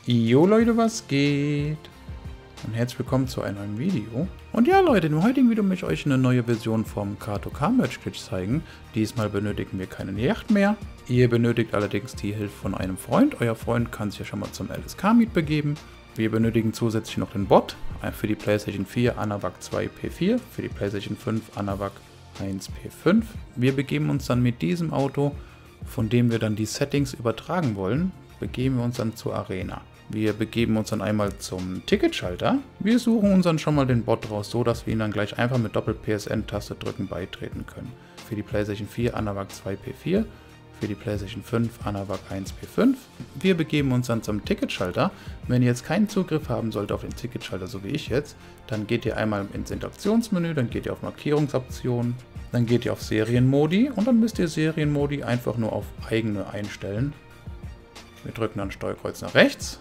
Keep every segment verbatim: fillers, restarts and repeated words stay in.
Jo Leute, was geht? Und herzlich willkommen zu einem neuen Video. Und ja Leute, im heutigen Video möchte ich euch eine neue Version vom K zwei K Merch Kit zeigen. Diesmal benötigen wir keine Yacht mehr. Ihr benötigt allerdings die Hilfe von einem Freund. Euer Freund kann sich ja schon mal zum L S K Meet begeben. Wir benötigen zusätzlich noch den Bot für die PlayStation vier Anavac zwei P vier, für die PlayStation fünf Anavac eins P fünf. Wir begeben uns dann mit diesem Auto, von dem wir dann die Settings übertragen wollen, begeben wir uns dann zur Arena. Wir begeben uns dann einmal zum Ticketschalter. Wir suchen uns dann schon mal den Bot raus, so dass wir ihn dann gleich einfach mit Doppel-P S N-Taste drücken beitreten können. Für die PlayStation vier Anavac zwei P vier, für die PlayStation fünf Anavac eins P fünf. Wir begeben uns dann zum Ticketschalter. Wenn ihr jetzt keinen Zugriff haben sollt auf den Ticketschalter, so wie ich jetzt, dann geht ihr einmal ins Interaktionsmenü, dann geht ihr auf Markierungsoptionen, dann geht ihr auf Serienmodi und dann müsst ihr Serienmodi einfach nur auf eigene einstellen. Wir drücken dann Steuerkreuz nach rechts.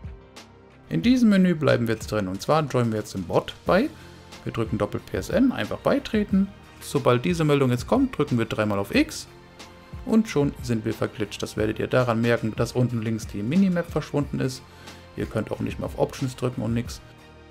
In diesem Menü bleiben wir jetzt drin und zwar joinen wir jetzt den Bot bei. Wir drücken Doppel-P S N, einfach beitreten. Sobald diese Meldung jetzt kommt, drücken wir dreimal auf X und schon sind wir verglitscht. Das werdet ihr daran merken, dass unten links die Minimap verschwunden ist. Ihr könnt auch nicht mehr auf Options drücken und nichts.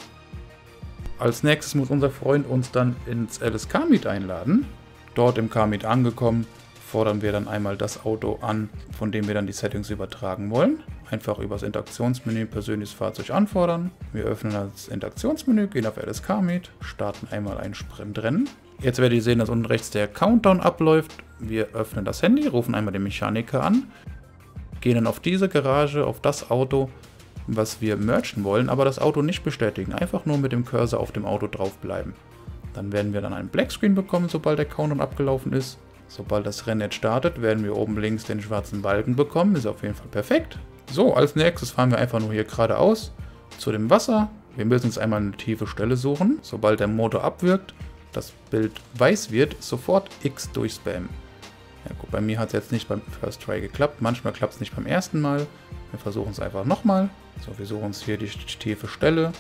Als nächstes muss unser Freund uns dann ins L S K Meet einladen. Dort im K Meet angekommen, fordern wir dann einmal das Auto an, von dem wir dann die Settings übertragen wollen. Einfach über das Interaktionsmenü persönliches Fahrzeug anfordern. Wir öffnen das Interaktionsmenü, gehen auf L S K Meet, starten einmal ein Sprintrennen. Jetzt werdet ihr sehen, dass unten rechts der Countdown abläuft. Wir öffnen das Handy, rufen einmal den Mechaniker an, gehen dann auf diese Garage, auf das Auto, was wir merchen wollen, aber das Auto nicht bestätigen. Einfach nur mit dem Cursor auf dem Auto drauf bleiben. Dann werden wir dann einen Blackscreen bekommen, sobald der Countdown abgelaufen ist. Sobald das Rennen jetzt startet, werden wir oben links den schwarzen Balken bekommen. Ist auf jeden Fall perfekt. So, als nächstes fahren wir einfach nur hier geradeaus zu dem Wasser. Wir müssen uns einmal eine tiefe Stelle suchen. Sobald der Motor abwirkt, das Bild weiß wird, sofort X durchspammen. Ja gut, bei mir hat es jetzt nicht beim First Try geklappt. Manchmal klappt es nicht beim ersten Mal. Wir versuchen es einfach nochmal. So, wir suchen uns hier die tiefe Stelle.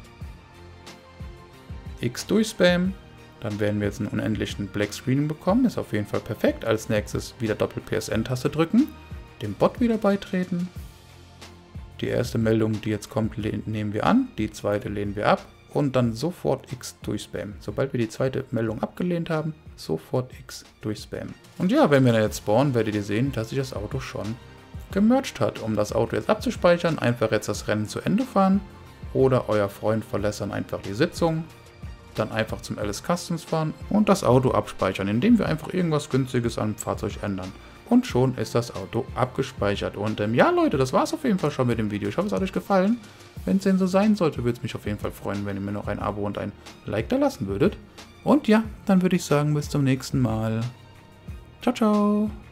X durchspammen. Dann werden wir jetzt einen unendlichen Black Screen bekommen. Ist auf jeden Fall perfekt. Als nächstes wieder Doppel-P S N-Taste drücken. Dem Bot wieder beitreten. Die erste Meldung, die jetzt kommt, nehmen wir an. Die zweite lehnen wir ab. Und dann sofort X durchspammen. Sobald wir die zweite Meldung abgelehnt haben, sofort X durchspammen. Und ja, wenn wir dann jetzt spawnen, werdet ihr sehen, dass sich das Auto schon gemerged hat. Um das Auto jetzt abzuspeichern, einfach jetzt das Rennen zu Ende fahren. Oder euer Freund verlässt dann einfach die Sitzung. Dann einfach zum L S Customs fahren und das Auto abspeichern, indem wir einfach irgendwas Günstiges am Fahrzeug ändern. Und schon ist das Auto abgespeichert. Und ähm, ja Leute, das war es auf jeden Fall schon mit dem Video. Ich hoffe, es hat euch gefallen. Wenn es denn so sein sollte, würde es mich auf jeden Fall freuen, wenn ihr mir noch ein Abo und ein Like da lassen würdet. Und ja, dann würde ich sagen, bis zum nächsten Mal. Ciao, ciao.